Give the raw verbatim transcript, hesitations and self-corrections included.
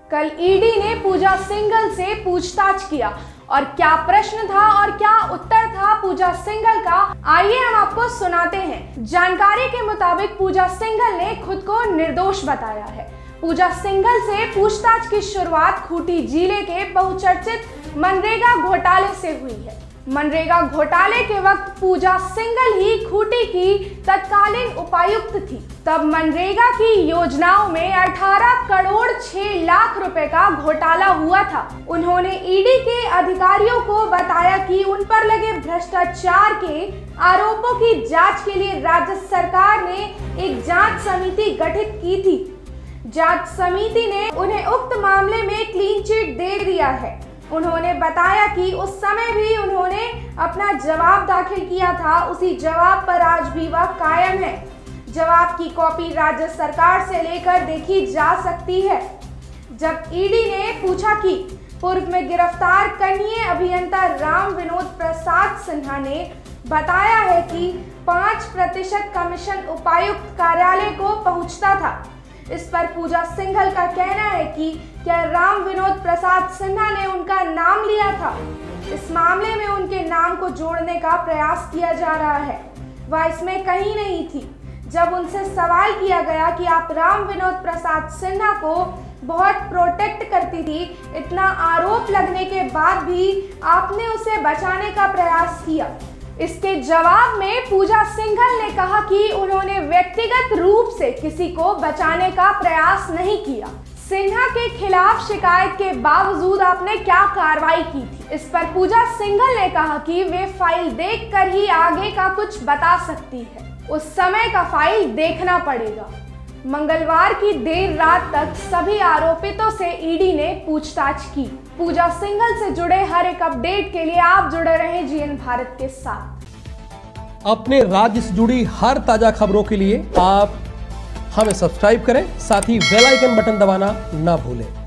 कल ईडी ने पूजा सिंघल से पूछताछ किया और क्या प्रश्न था और क्या उत्तर था पूजा सिंघल का, आइए हम आपको सुनाते हैं। जानकारी के मुताबिक पूजा सिंघल ने खुद को निर्दोष बताया है। पूजा सिंघल से पूछताछ की शुरुआत खूंटी जिले के बहुचर्चित मनरेगा घोटाले से हुई है। मनरेगा घोटाले के वक्त पूजा सिंघल ही खूंटी की तत्कालीन उपायुक्त थी। तब मनरेगा की योजनाओं में अठारह करोड़ छह लाख रुपए का घोटाला हुआ था। उन्होंने ईडी के अधिकारियों को बताया कि उन पर लगे भ्रष्टाचार के आरोपों की जांच के लिए राज्य सरकार ने एक जांच समिति गठित की थी। जांच समिति ने उन्हें उक्त मामले में क्लीन चिट दे दिया है। उन्होंने बताया कि उस समय भी उन्होंने अपना जवाब दाखिल किया था, उसी जवाब पर आज भी वह कायम है। जवाब की कॉपी राज्य सरकार से लेकर देखी जा सकती है। जब ईडी ने पूछा कि पूर्व में गिरफ्तार कनीय अभियंता राम विनोद प्रसाद सिन्हा ने बताया है कि पाँच प्रतिशत कमीशन उपायुक्त कार्यालय को पहुंचता था, इस पर पूजा सिंघल का कहना है कि क्या राम विनोद प्रसाद सिन्हा ने उनका नाम लिया था। इस मामले में उनके नाम को जोड़ने का प्रयास किया जा रहा है, वह इसमें कहीं नहीं थी। जब उनसे सवाल किया गया कि आप राम विनोद प्रसाद सिन्हा को बहुत प्रोटेक्ट करती थी, इतना आरोप लगने के बाद भी आपने उसे बचाने का प्रयास किया, इसके जवाब में पूजा सिंघल ने कहा कि उन्होंने व्यक्तिगत रूप से किसी को बचाने का प्रयास नहीं किया। सिन्हा के खिलाफ शिकायत के बावजूद आपने क्या कार्रवाई की थी, इस पर पूजा सिंघल ने कहा कि वे फाइल देखकर ही आगे का कुछ बता सकती है, उस समय का फाइल देखना पड़ेगा। मंगलवार की देर रात तक सभी आरोपितों से ईडी ने पूछताछ की। पूजा सिंघल से जुड़े हर एक अपडेट के लिए आप जुड़े रहें जीएन भारत के साथ। अपने राज्य से जुड़ी हर ताजा खबरों के लिए आप हमें सब्सक्राइब करें, साथ ही बेल आइकन बटन दबाना ना भूलें।